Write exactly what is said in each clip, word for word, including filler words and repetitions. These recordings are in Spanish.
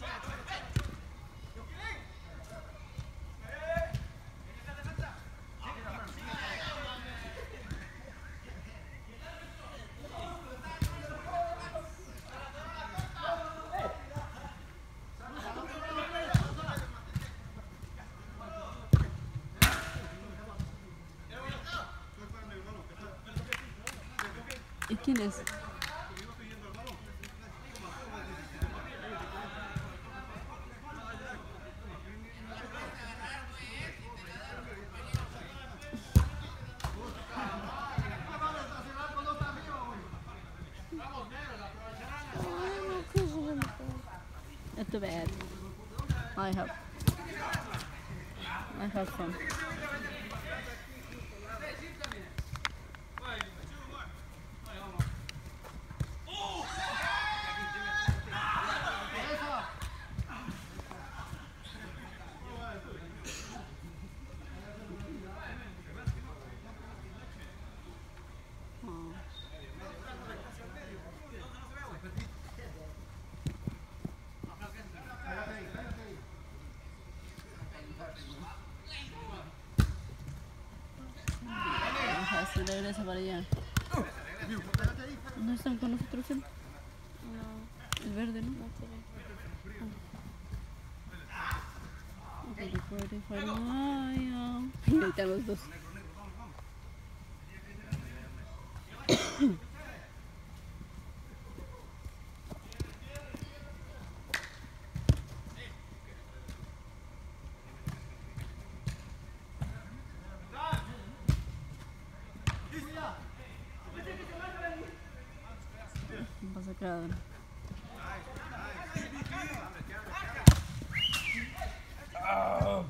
¿Y quién es? Not too bad. I have. I have fun. Se regresa para allá. ¿No están con nosotros? ¿El, no. El verde, no? No tiene. Ahí están los dos. Pasa acá. Oh.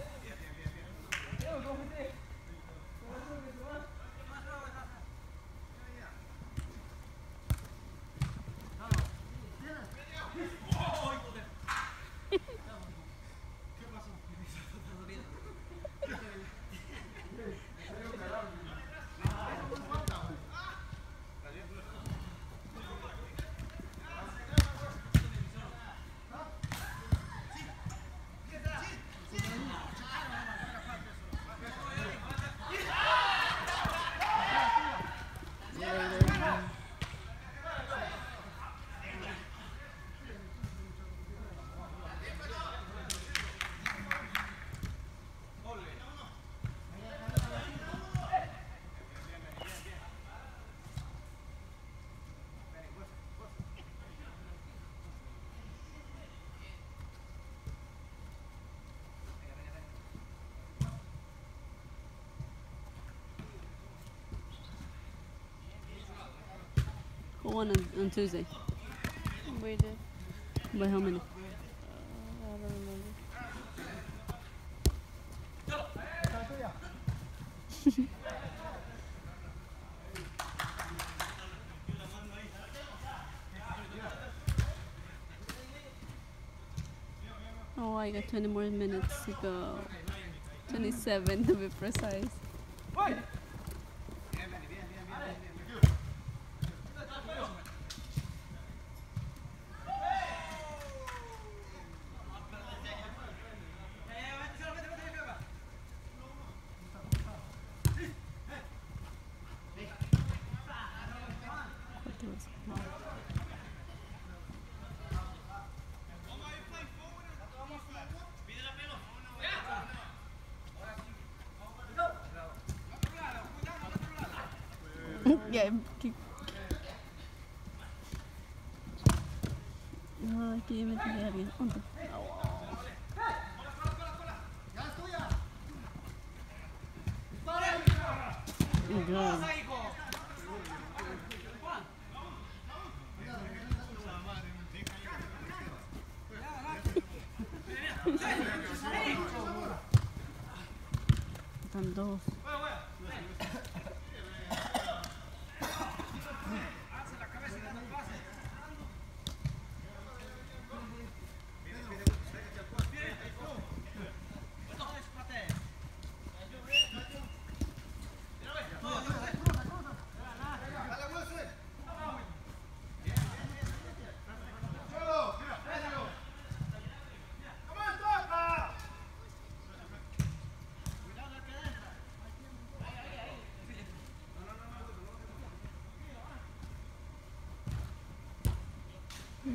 One on, on Tuesday. We did. By how many? Uh, I don't remember. Oh, I got twenty more minutes to go. twenty-seven to be precise. Yeah, keep. No, aquí me tiene alguien. ¿Dónde? Oh. Están dos.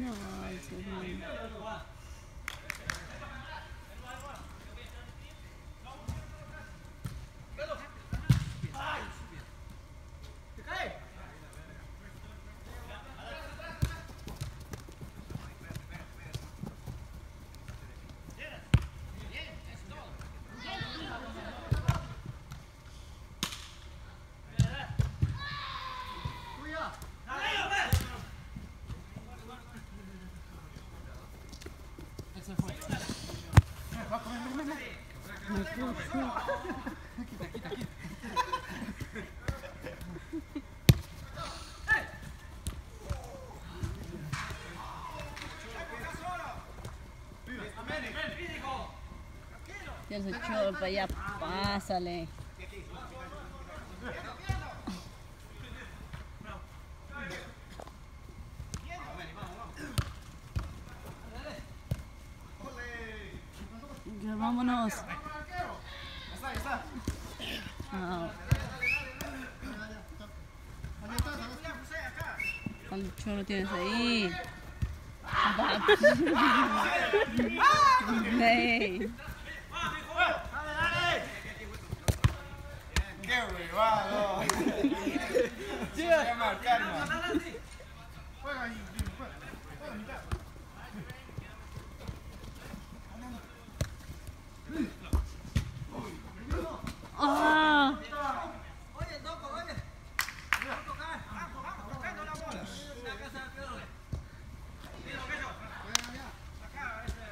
No, it's okay. Tienes el chorro para allá, pásale. Ya, vámonos. Ah. ¿Cuál chorro tienes ahí? Hey. ¡Qué huevado! Voy a marcar, man. Juega ahí, juega. Juega mitad. Ah. Oye, loco, oye. No tocar. Tocando la bola. La casa de Pedro. Mira, Pedro. Acá, ese.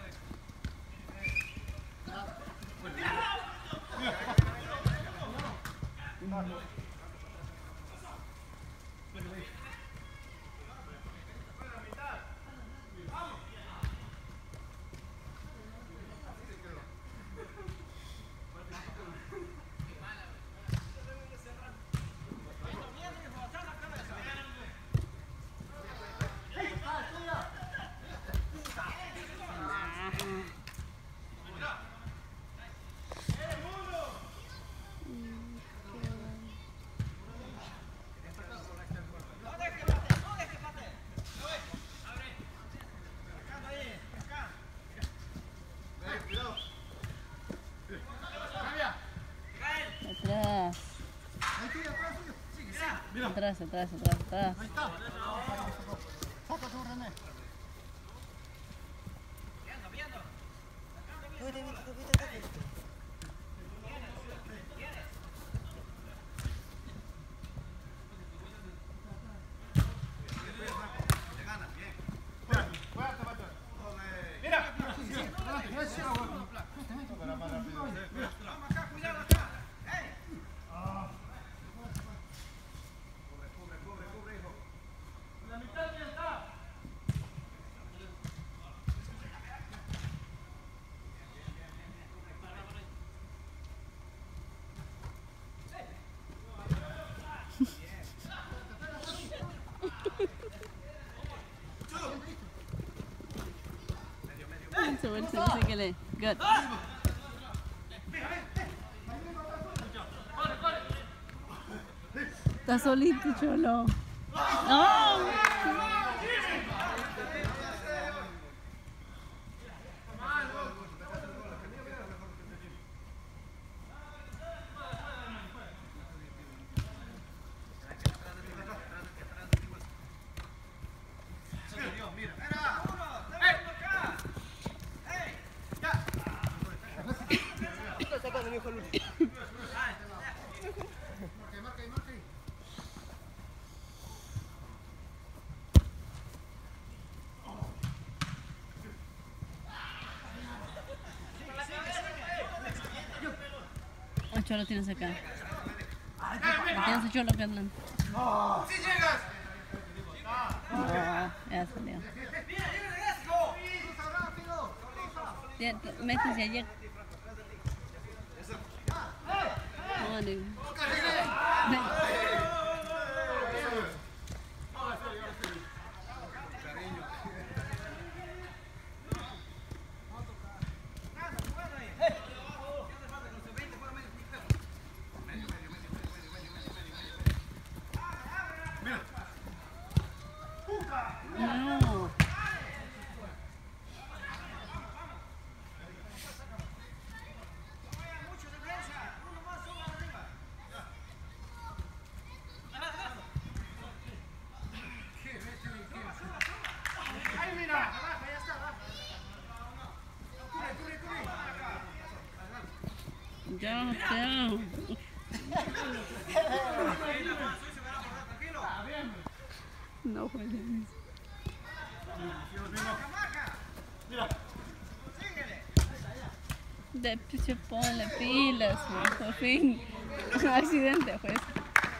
Atrás, atrás, atrás, atrás. Ahí está. Saca tu René. So what's it? Good. Está solito, cholo. ¡No! El cholo tienes acá. Tienes el cholo acá adelante. ¡Si llegas! No, ya salió. Métese allá. No, dude. No. Jump down. No juegues. De se ponle pilas, man. Por fin. Un accidente fue eso.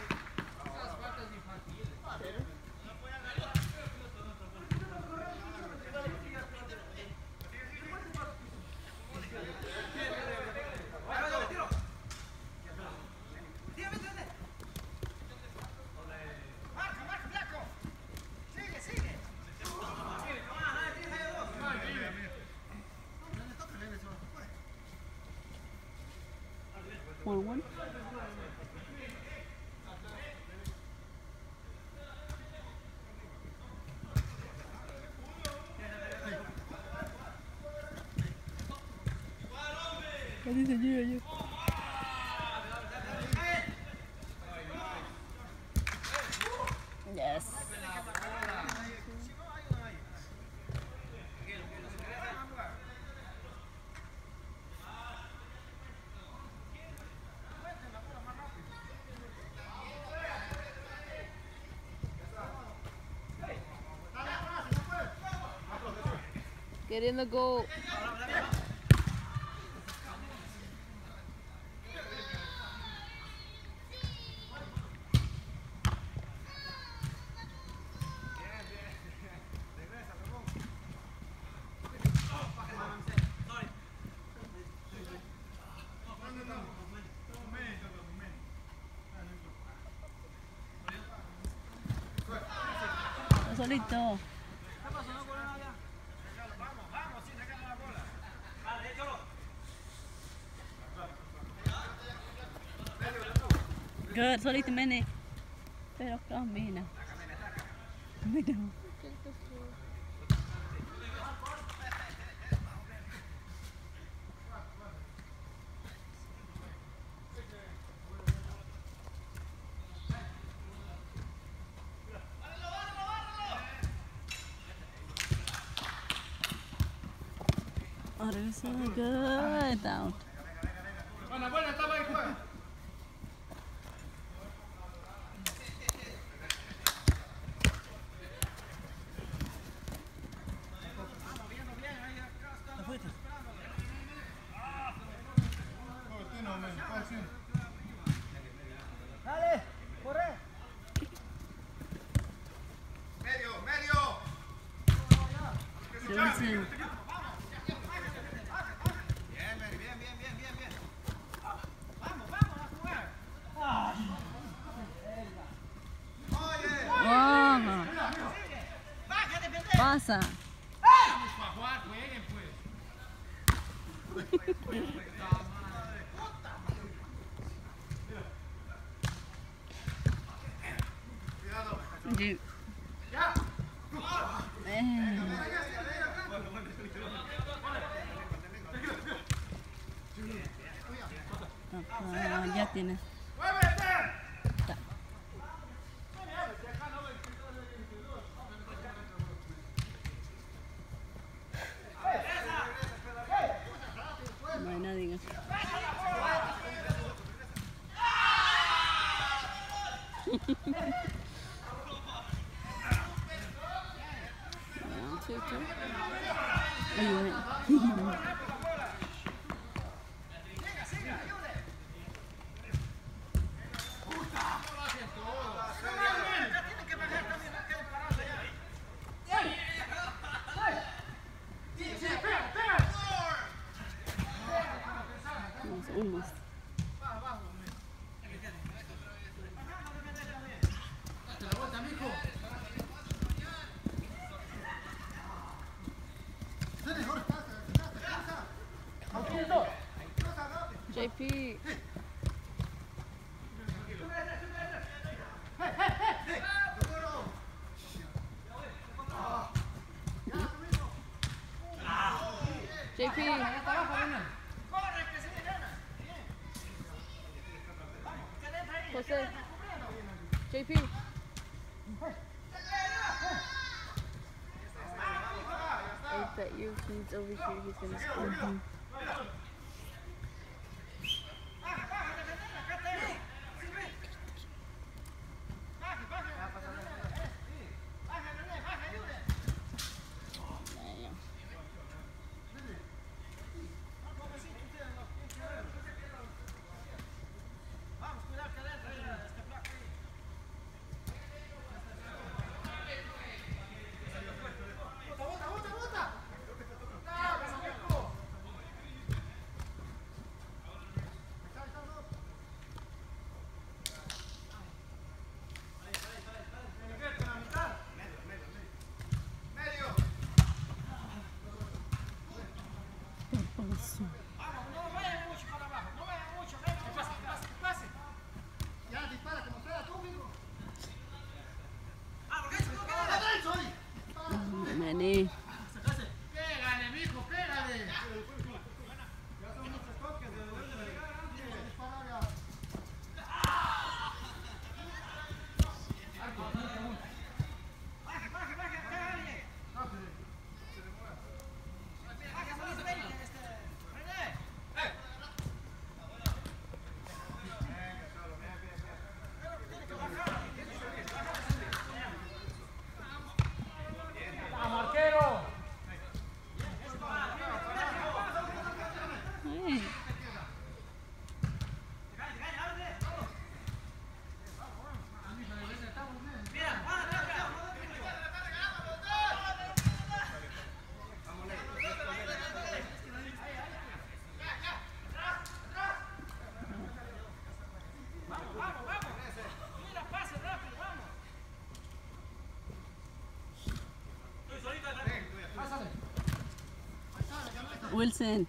One one. ¿Qué dice yo yo? Yes. Get in the goal. Solito. Good, solito Mene. Pero camina. Camina. Oh, they're so good. Down. Buena, buena, estaba ahí, juega. Dale, corre. Medio, medio. Johnson. Bien, bien, bien, bien, bien, bien. Vamos, vamos a jugar. Oye. Wow. Baja, defender. Pasa. Vamos a jugar, jueguen pues. You. Ya. Eh. Ah, ya tienes. Ta- No hay nadie aquí. One, two, two. Ayun. Almost. J P. J P. Jose. J P. I bet you if he's over here, he's gonna score. Mhm. Vamos, no vayan mucho para abajo, no vayan mucho, venga, que pase, que pase, que pase. Ya, dispara, como sea tú, mijo. Ah, porque eso no queda adentro ahí. Many. Pégale, mijo, pégale. Ya son muchos toques de dispara ya. Baje, baje, baje, pégale. Hey. Wilson.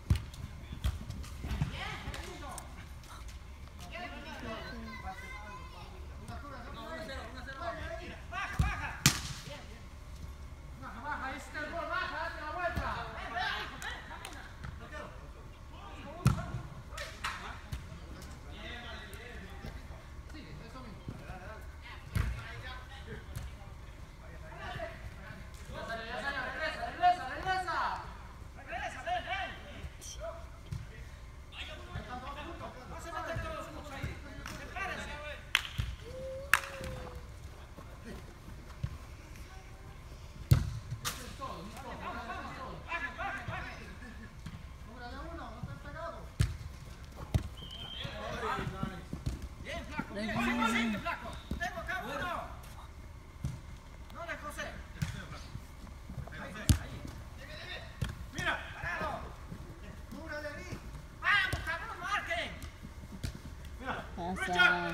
Pasa.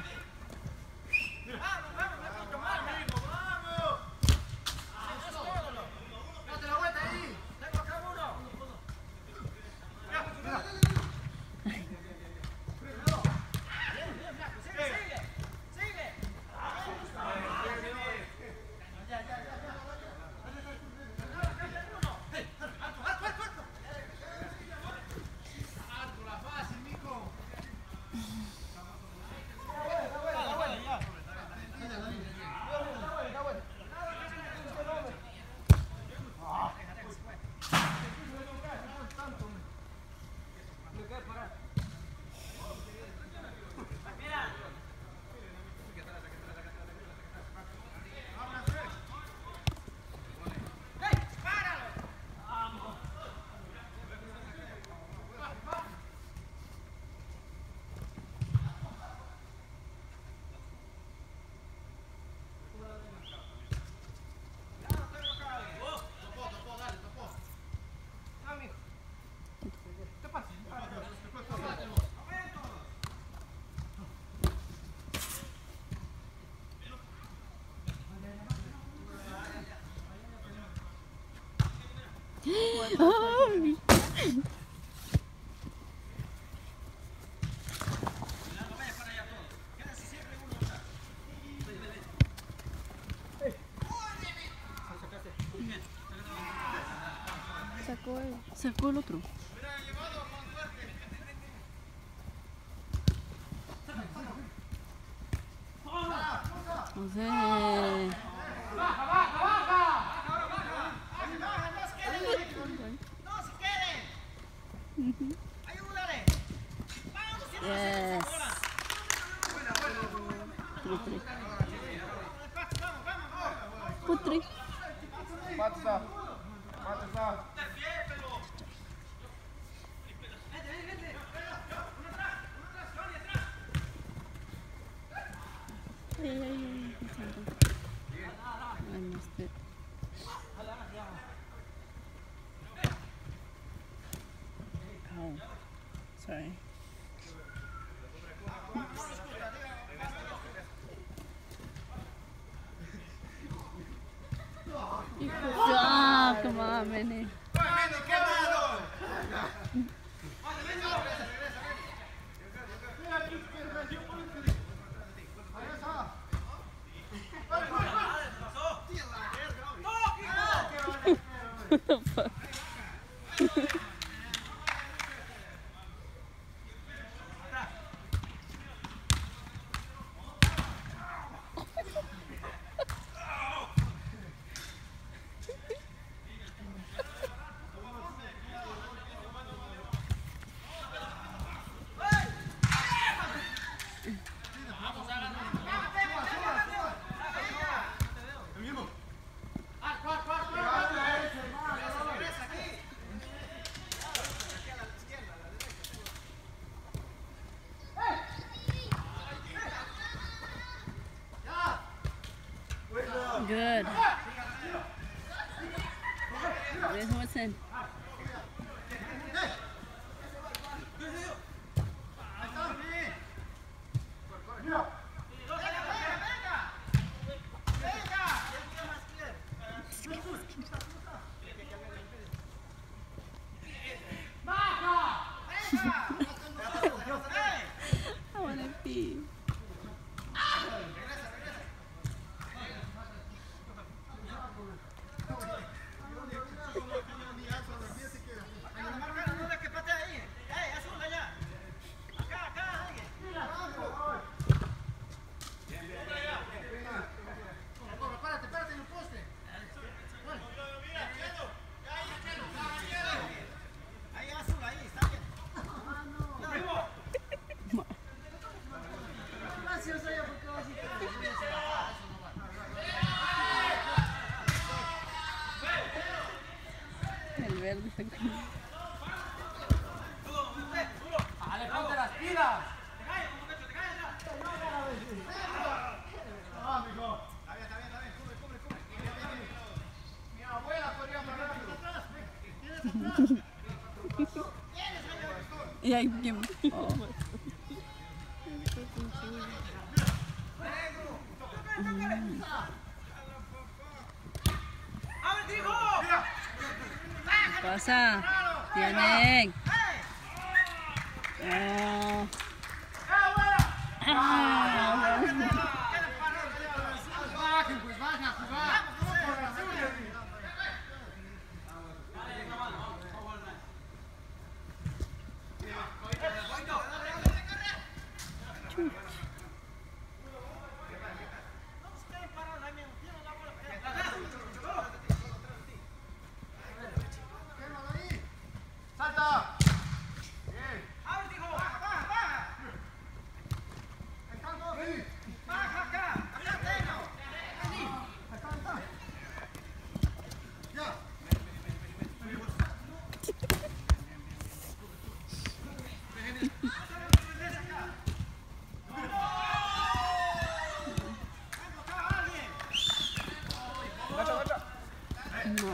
Ay. Sacó él. Sacó el otro. No sé. Yes. Three, three. Put three. What's up? What's up? Ay, ay, ay. I missed it. Oh, sorry. Ah, come on, Minnie. Good. Where's Watson? I want to pee. El verde está con... ¡Ale, ponte las pilas! Mi abuela podría parar. Y hay quien... Oh. Mm. Pasa, tienen. Oh. Ah. Bajen, pues bajen a jugar. ¡Salta! Bien. ¡Baja, baja, baja! ¡Baja acá! ¡Ya! No.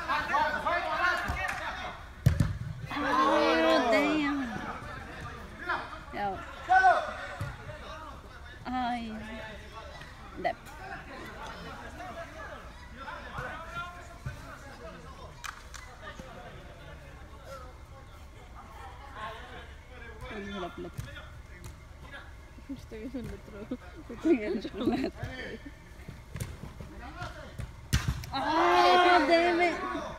Oh, damn. Out. Ay. Dep. La pelota. Estoy en el otro. Estoy en el otro lado. Oh, damn it.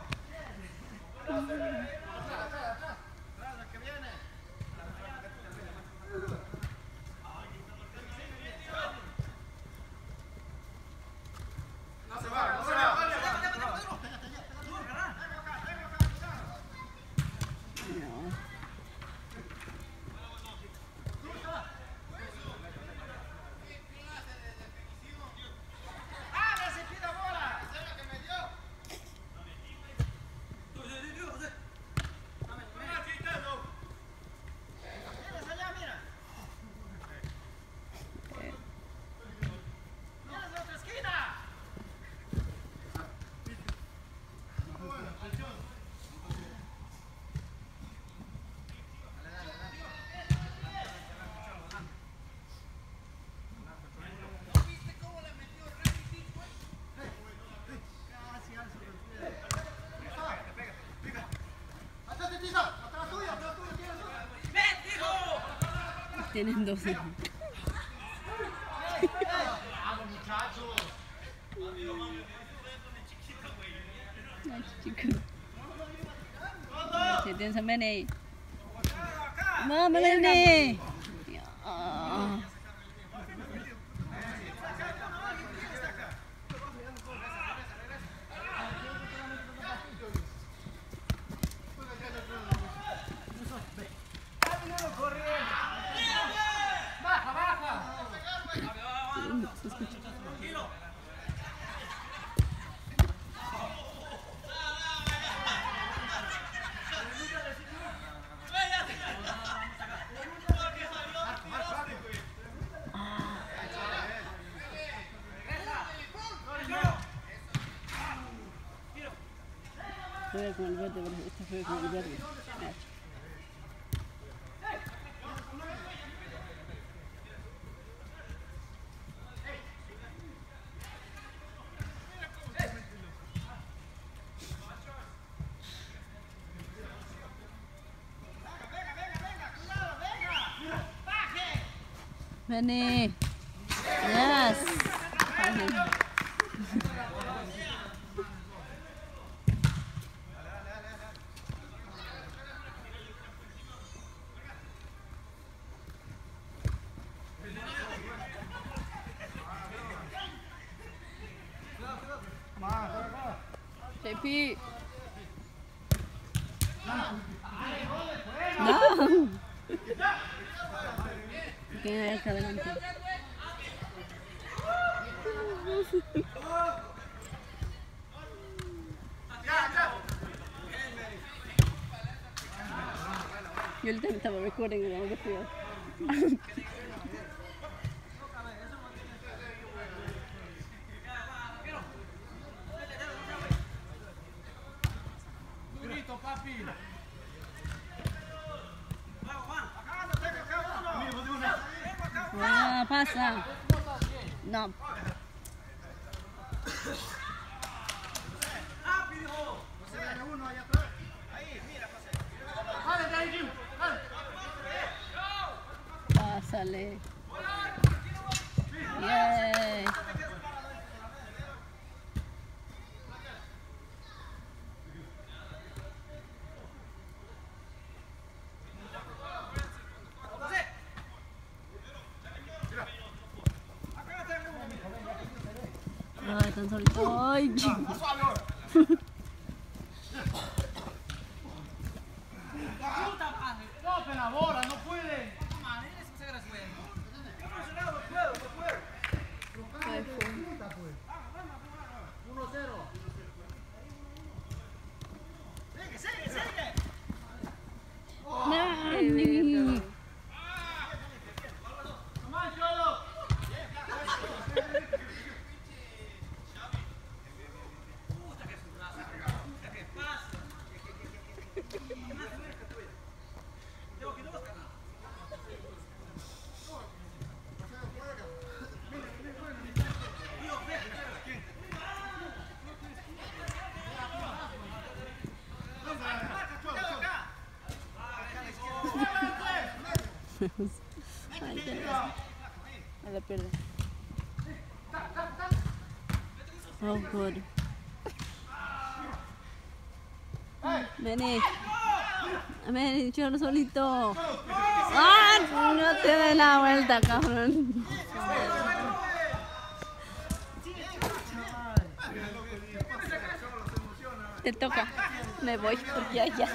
No se va, no se va. No. Tienen dos hijos. Ay, chico. Si tienes a Mene. Mama, Mene. Ah. ¡Baja, baja! Se escucha. juega con el verde, pero este juega con el verde. Benny. Yes. J P. No. ¿Quién es acá adelante? Yo el tema estaba recording y no lo fío. Buena, pasa. No. Pásale. Yay. Ay, tan solito. Ay. No, pero la bola, no puede. uno cero. Sigue, sigue, sigue. Nani. A la pierde. Oh, good. Vení. Vení, chorro solito. ¡Ah! No te des la vuelta, cabrón. Te toca. Me voy porque ya, ya.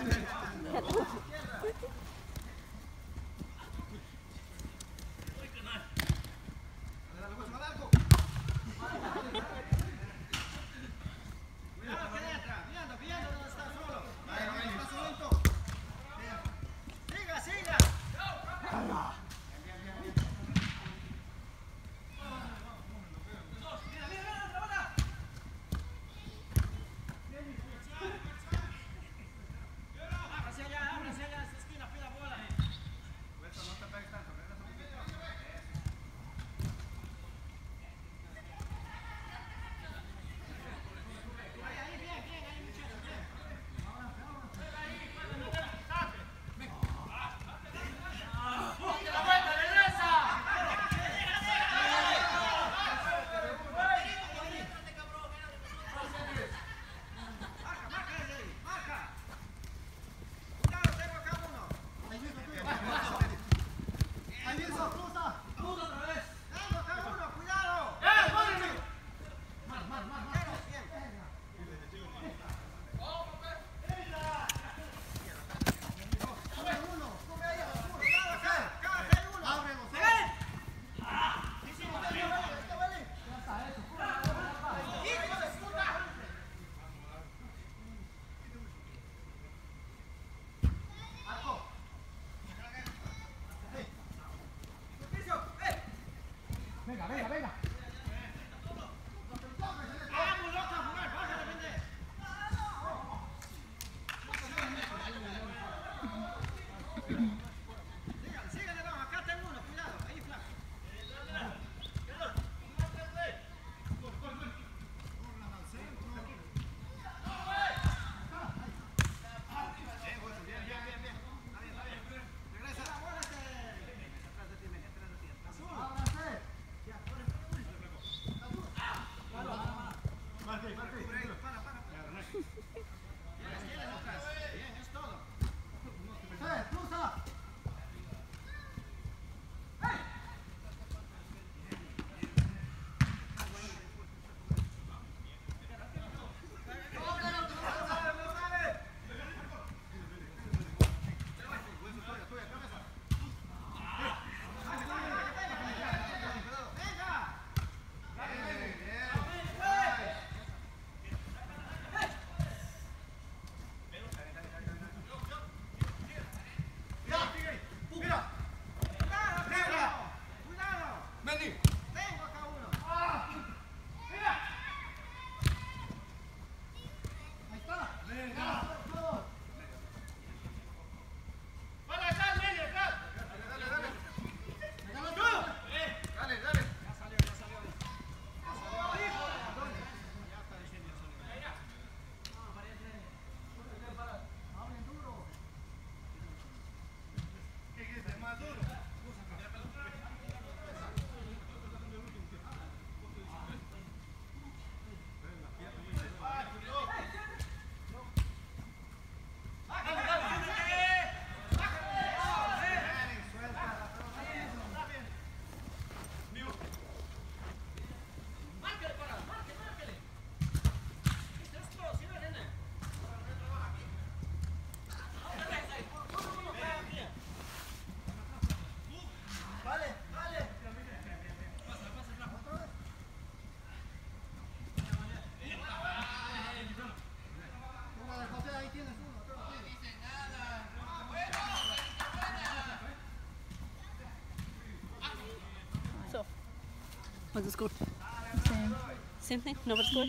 What's the score? Same. Same thing? No score?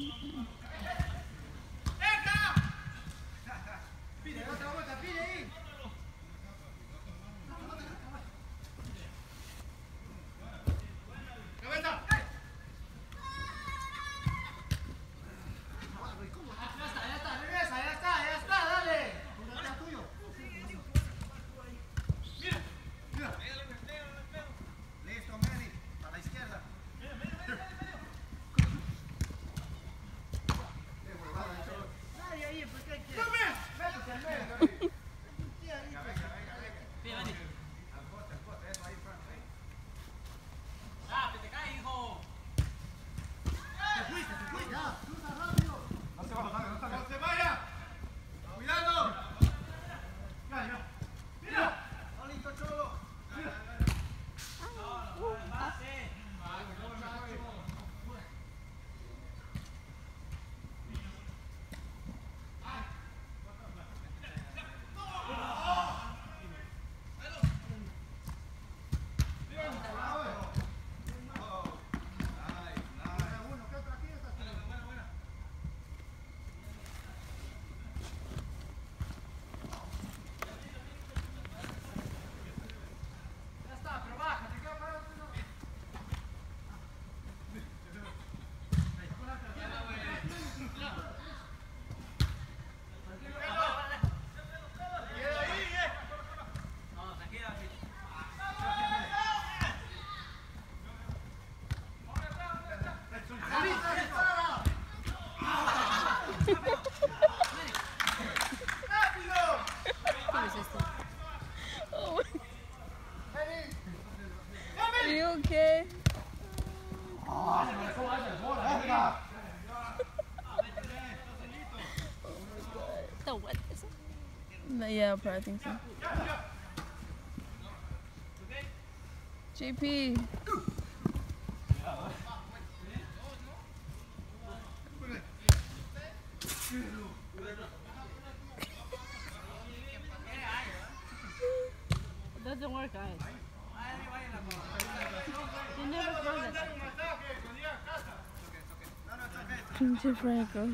Are you okay? So what is it? No, yeah, probably think so. J P. It doesn't work, guys. You never throw this. Pinche Franco.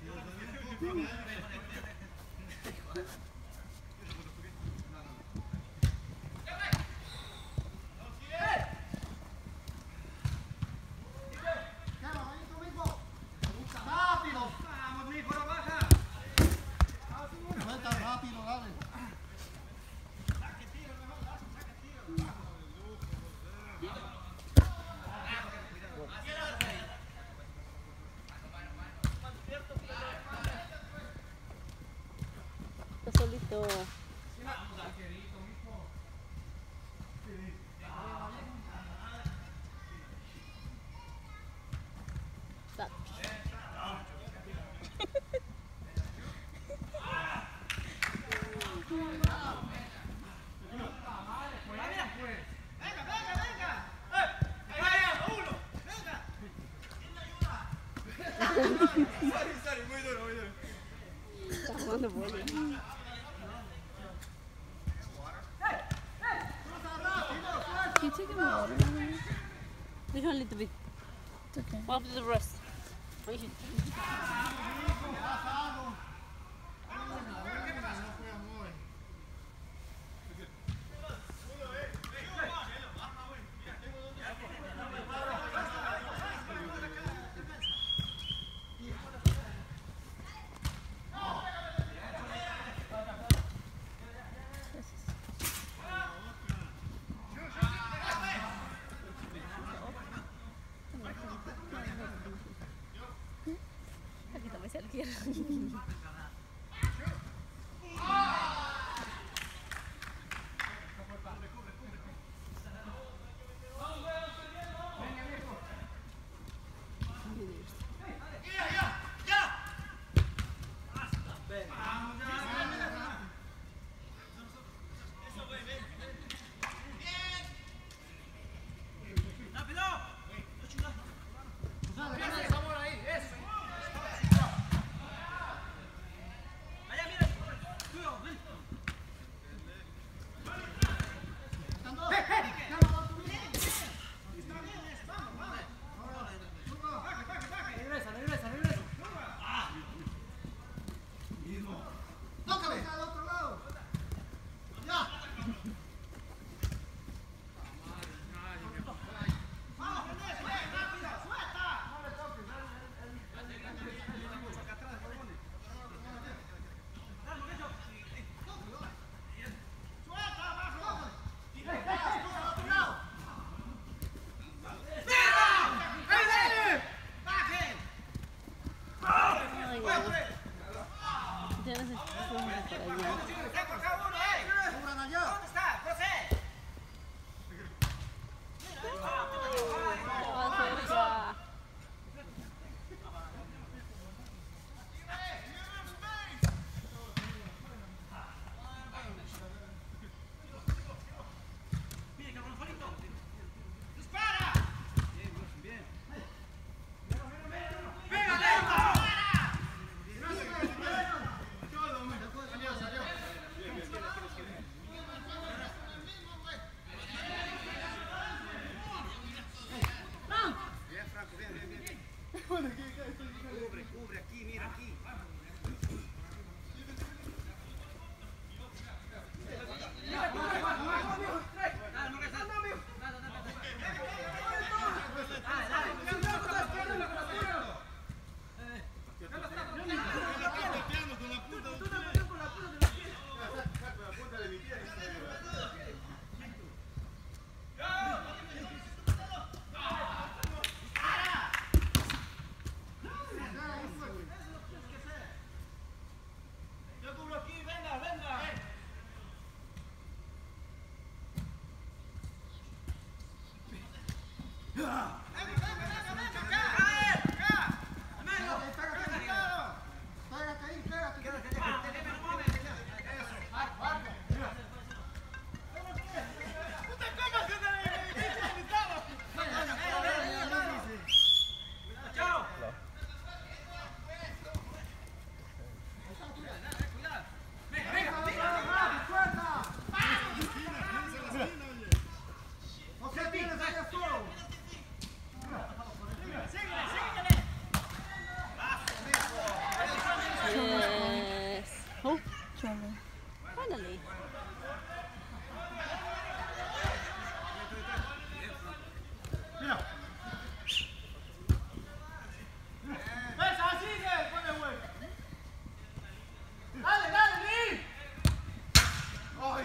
Está solito. Stop. Está jugando vóley. Can you take him water? Leave him a little bit. It's okay. Wipe the rest. Wait. Kita masih ada kira.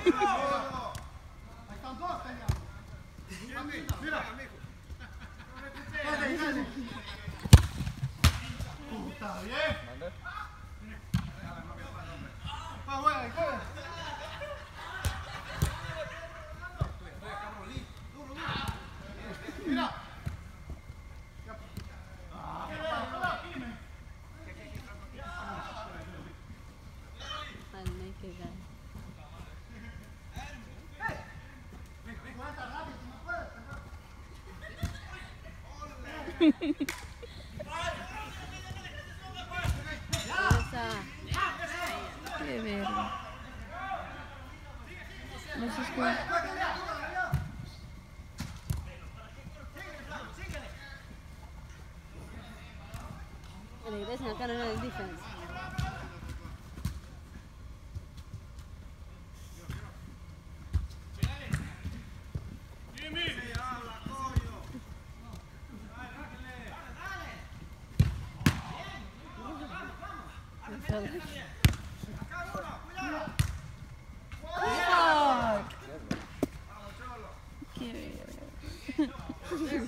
I'll make it guy. Esa. Qué verga. No se escucha. Regresan acá en el defense. Qué verga.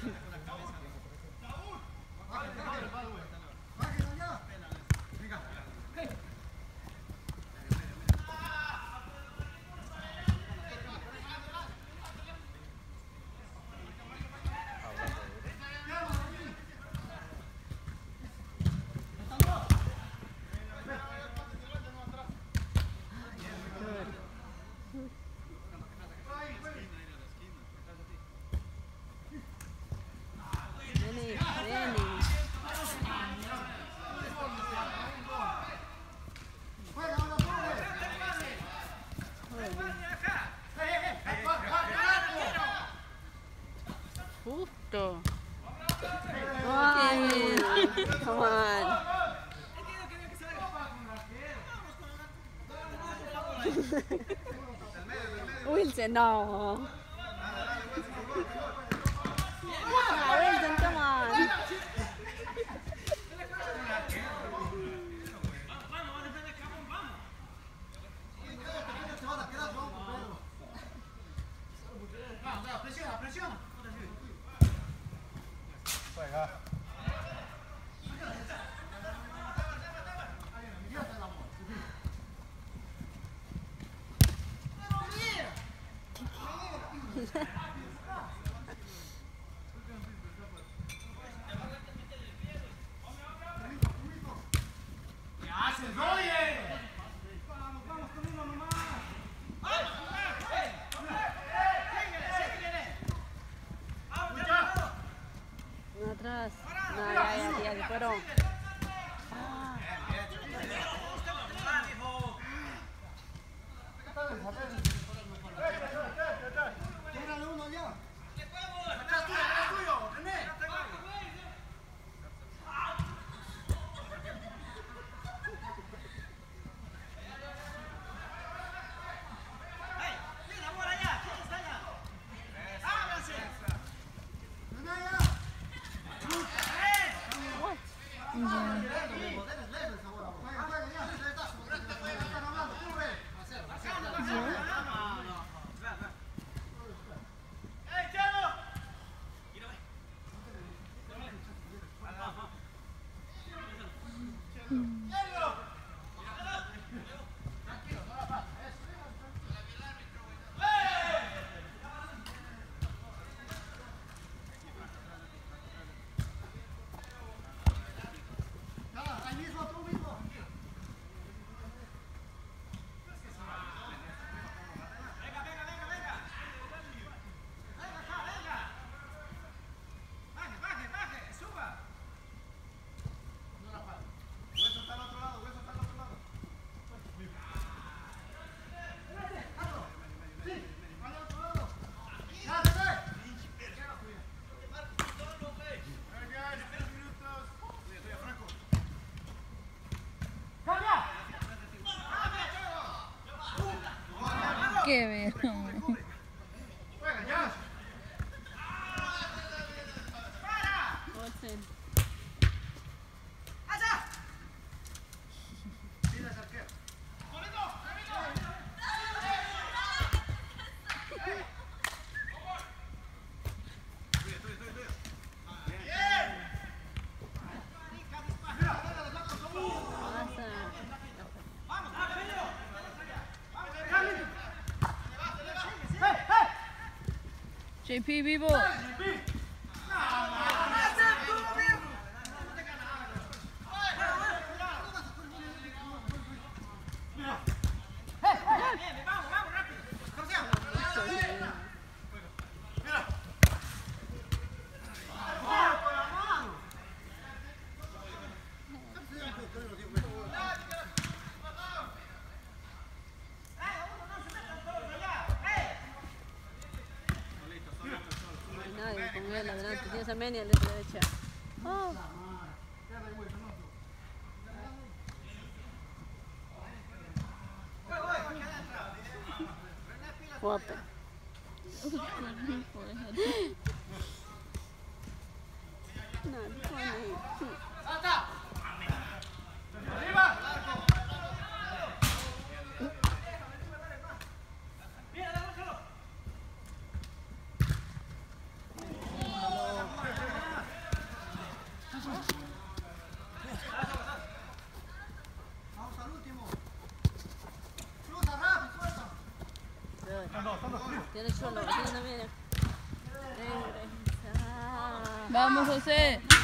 Vení, vení. Justo. Ay, come on. Wilson, no. Ah, Wilson, come on. Presiona, presiona. ¿Qué haces, oye? Vamos, vamos con uno nomás. Uno atrás. No, ya, ya, ya, ya, fueron. Ah. Tírale uno ya. Atrás tuyo, atrás tuyo. René. ¡Mira, por allá! ¿Quién está allá? ¡Háganse! ¡René, ya! Ahí mismo, tú mismo. Venga, venga, venga, venga. Venga acá, venga. Baje, baje, baje, suba. No la falta. Hueso está al otro lado, hueso está al otro lado. Sí, al otro lado. Ya, bebé. Qué verga. Watson. J P, vivo. Nadie con él adelante, tienes a Meni a la derecha. Oh. Guape. No, funny. Tiene solo, tiene también. Vamos, José.